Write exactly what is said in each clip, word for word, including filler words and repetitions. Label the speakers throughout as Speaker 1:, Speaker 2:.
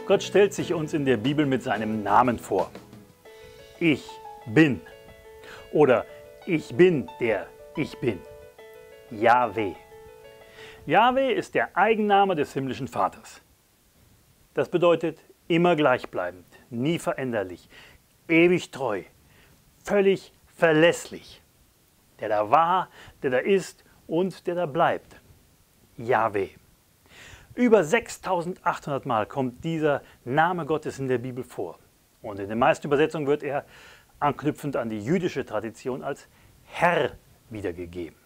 Speaker 1: Gott stellt sich uns in der Bibel mit seinem Namen vor. Ich bin. Oder ich bin der Ich Bin. Jahwe. Jahwe ist der Eigenname des himmlischen Vaters. Das bedeutet immer gleichbleibend, nie veränderlich, ewig treu, völlig verlässlich. Der da war, der da ist und der da bleibt. Jahwe. Über sechstausendachthundert Mal kommt dieser Name Gottes in der Bibel vor. Und in den meisten Übersetzungen wird er, anknüpfend an die jüdische Tradition, als Herr wiedergegeben.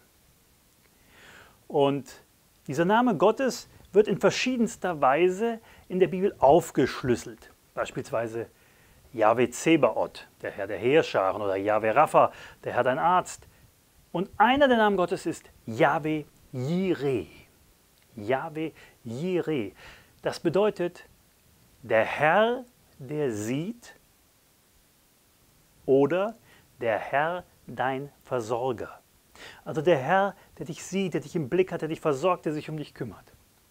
Speaker 1: Und dieser Name Gottes wird in verschiedenster Weise in der Bibel aufgeschlüsselt. Beispielsweise Jahwe Zebaoth, der Herr der Heerscharen, oder Jahwe Rapha, der Herr dein Arzt. Und einer der Namen Gottes ist Jahwe Jireh. Jahwe Jireh. Das bedeutet, der Herr, der sieht, oder der Herr, dein Versorger. Also der Herr, der dich sieht, der dich im Blick hat, der dich versorgt, der sich um dich kümmert.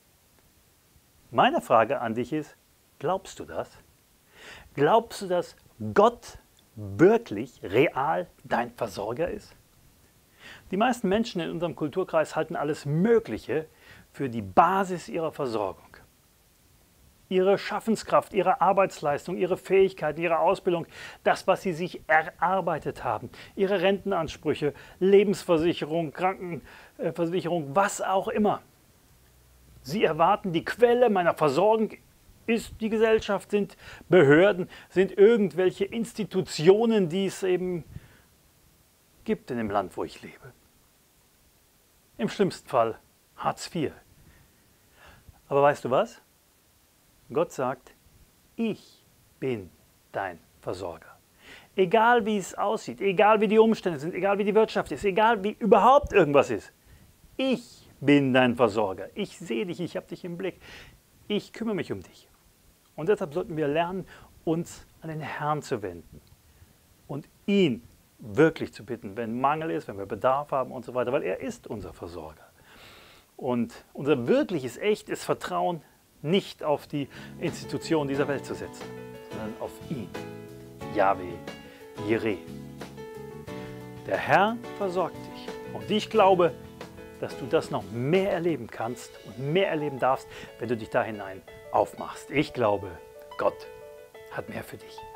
Speaker 1: Meine Frage an dich ist, glaubst du das? Glaubst du, dass Gott wirklich, real dein Versorger ist? Die meisten Menschen in unserem Kulturkreis halten alles Mögliche für die Basis ihrer Versorgung. Ihre Schaffenskraft, ihre Arbeitsleistung, ihre Fähigkeiten, ihre Ausbildung, das, was sie sich erarbeitet haben, ihre Rentenansprüche, Lebensversicherung, Krankenversicherung, was auch immer. Sie erwarten, die Quelle meiner Versorgung ist die Gesellschaft, sind Behörden, sind irgendwelche Institutionen, die es eben gibt in dem Land, wo ich lebe. Im schlimmsten Fall Hartz vier. Aber weißt du was? Gott sagt, ich bin dein Versorger. Egal wie es aussieht, egal wie die Umstände sind, egal wie die Wirtschaft ist, egal wie überhaupt irgendwas ist. Ich bin dein Versorger. Ich sehe dich, ich habe dich im Blick. Ich kümmere mich um dich. Und deshalb sollten wir lernen, uns an den Herrn zu wenden und ihn wirklich zu bitten, wenn Mangel ist, wenn wir Bedarf haben und so weiter, weil er ist unser Versorger. Und unser wirkliches, echtes Vertrauen nicht auf die Institution dieser Welt zu setzen, sondern auf ihn, Jahwe Jireh. Der Herr versorgt dich. Und ich glaube, dass du das noch mehr erleben kannst und mehr erleben darfst, wenn du dich da hinein aufmachst. Ich glaube, Gott hat mehr für dich.